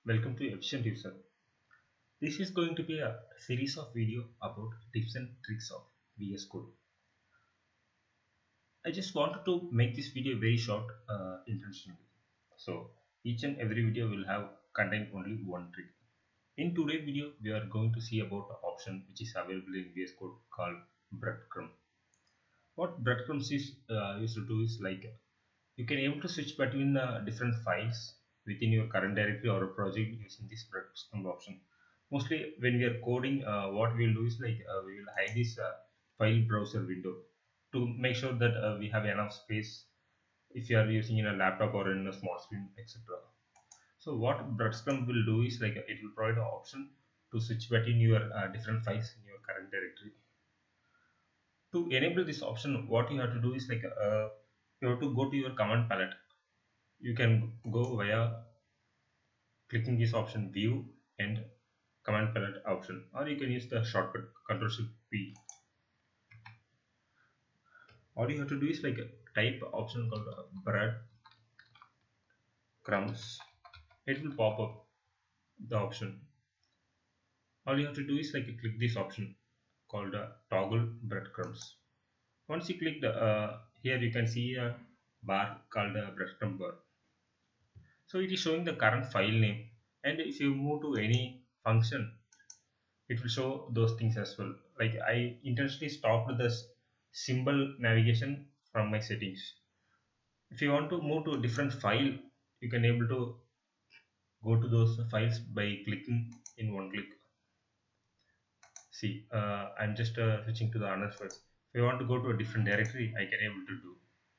Welcome to Efficient User. This is going to be a series of video about tips and tricks of VS Code. I just wanted to make this video very short intentionally. So each and every video will have contain only one trick. In today's video, we are going to see about an option which is available in VS Code called Breadcrumbs. What Breadcrumbs is used to do is like you can able to switch between different files within your current directory or a project using this breadcrumb option. Mostly when we are coding, what we will do is like we will hide this file browser window to make sure that we have enough space if you are using in a laptop or in a small screen, etc. So what breadcrumb will do is like it will provide an option to switch between your different files in your current directory. To enable this option, what you have to do is like you have to go to your command palette. You can go via clicking this option view and command palette option, or you can use the shortcut Ctrl+Shift+P. All you have to do is like type option called breadcrumbs. It will pop up the option. All you have to do is like click this option called toggle breadcrumbs. Once you click the here you can see a bar called breadcrumb bar. So it is showing the current file name, and if you move to any function, it will show those things as well. Like I intentionally stopped this symbol navigation from my settings. If you want to move to a different file, you can able to go to those files by clicking in one click. See, I'm just switching to the other files. If I want to go to a different directory, I can able to do.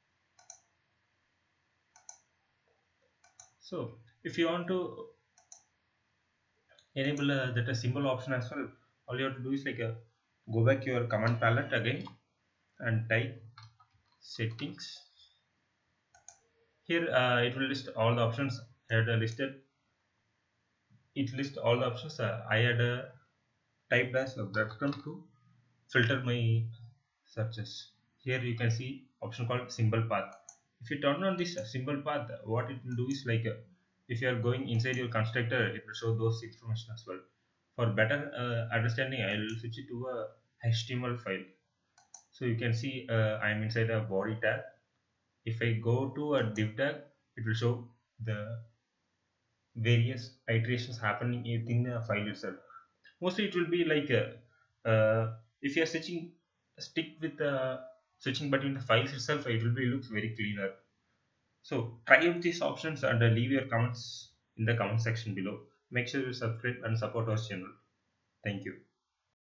So if you want to enable that a symbol option as well, all you have to do is like go back your command palette again and type settings. Here it will list all the options. I had listed it lists all the options. I had typed as a breadcrumb to filter my searches. Here you can see option called symbol path. If you turn on this symbol path, what it will do is like if you are going inside your constructor, it will show those information as well. For better understanding, I will switch it to a HTML file. So you can see I am inside a body tag. If I go to a div tag, it will show the various iterations happening within the file itself. Mostly it will be like if you are stick with switching between the files itself, it will be looks very cleaner. So try out these options and leave your comments in the comment section below. Make sure you subscribe and support our channel. Thank you.